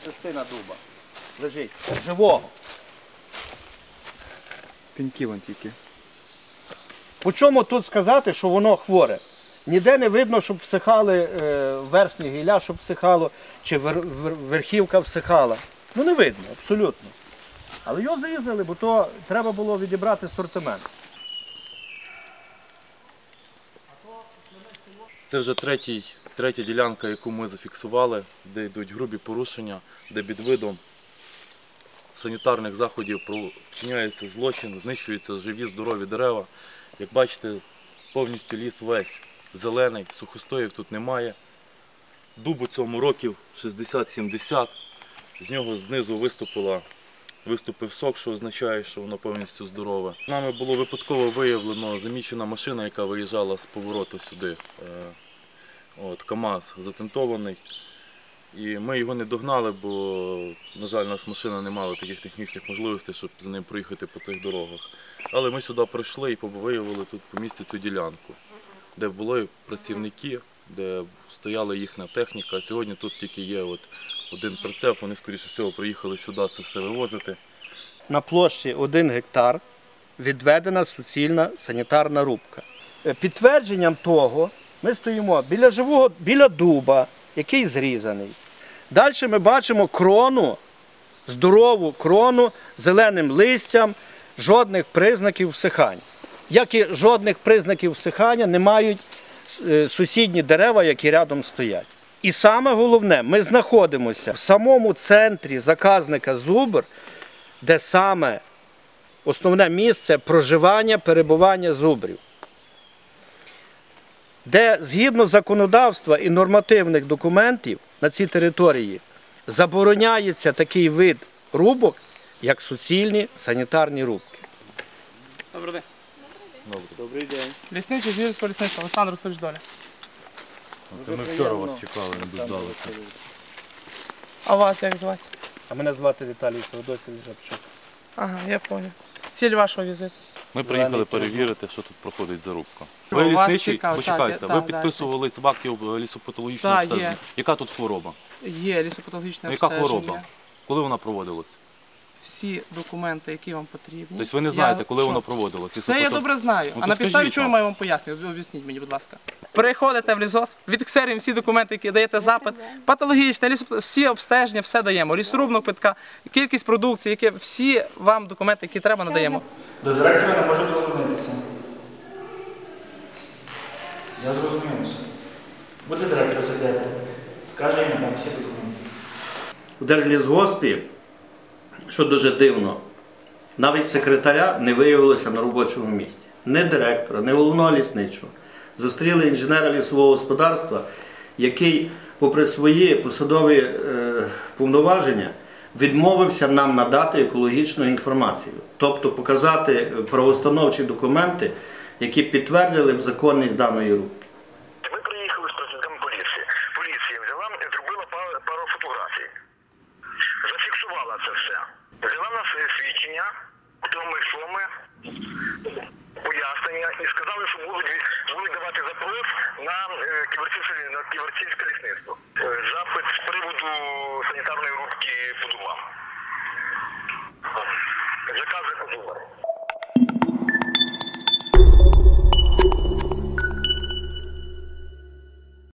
частина дуба лежить, живого. Пеньки вон тільки. По чому тут сказати, що воно хворе? Ніде не видно, щоб всихали верхні гілля, щоб всихало, чи верхівка всихала. Ну не видно, абсолютно. Але його зрізали, бо то треба було відібрати сортимент. Це вже третя ділянка, яку ми зафіксували, де йдуть грубі порушення, де під видом санітарних заходів вчиняється злочин, знищуються живі, здорові дерева. Як бачите, повністю ліс весь зелений, сухостоїв тут немає. Дубу цьому років 60-70, з нього знизу виступив сок, що означає, що воно повністю здорове. Нами було випадково виявлено замічена машина, яка виїжджала з повороту сюди. КАМАЗ затентований. І ми його не догнали, бо, на жаль, у нас машина не мала таких технічних можливостей, щоб за ним проїхати по цих дорогах. Але ми сюди пройшли і виявили тут по місці цю ділянку, де були працівники, де стояла їхня техніка. Сьогодні тут тільки є один прицеп, вони, скоріше всього, приїхали сюди це все вивозити. На площі 1 гектар відведена суцільна санітарна рубка. Підтвердженням того ми стоїмо біля дуба, який зрізаний. Далі ми бачимо крону, здорову крону з зеленим листям, жодних признаків всихання. Як і жодних признаків всихання не мають сусідні дерева, які рядом стоять. І саме головне, ми знаходимося в самому центрі заказника Зубр, де саме основне місце проживання, перебування зубрів. Де згідно законодавства і нормативних документів на цій території забороняється такий вид рубок, як суцільні санітарні рубки. Добрий день. Добрий день. Лісничий, Звірського лісничого, Олександр Васильович Доля. Ми вчора вас чекали, не дождалися. А вас як звати? А мене звати Віталій Феодосійович Жабчук. Ага, я зрозумів. Ціль вашого візиту? Ми приїхали перевірити, що тут проходить зарубка. У Ви вас лісничий? цікаво, Почекайте, так, ви так, підписувались в акті лісопатологічного Так, обстеження. є. Яка тут хвороба? Є лісопатологічне Яка обстеження. хвороба? Коли вона проводилась? Всі документи, які вам потрібні. Тобто ви не знаєте, коли воно проводилось? Все я добре знаю. Ну, А то на підставі скажіть чого я нам. маю вам пояснити? Об'ясніть мені, будь ласка. Приходите в лісгосп, відксерюємо всі документи, які даєте запит. Патологічне, всі обстеження, все даємо. Лісорубного квитка, кількість продукції, всі вам документи, які треба, надаємо. До директора не можу дозвонитися. Я зрозумів. Буде директор зайдете, скаже йому там всі документи. У Держлісгоспі, що дуже дивно, навіть секретаря не виявилося на робочому місці. Ні директора, ні головного лісничого. Зустріли інженера лісового господарства, який, попри свої посадові повноваження, відмовився нам надати екологічну інформацію. Тобто показати правоустановчі документи, які підтвердили б законність даної рубки. Ми приїхали з працівниками поліції. Поліція взяла і зробила пару фотографій. Зафіксувала це все. Взяла в нас свідчення, хто ми, що ми, пояснення, і сказали, що будуть давати запрос на Ківерцівське лісництво. Запит з приводу санітарної рубки по дубам. Закази по дубам.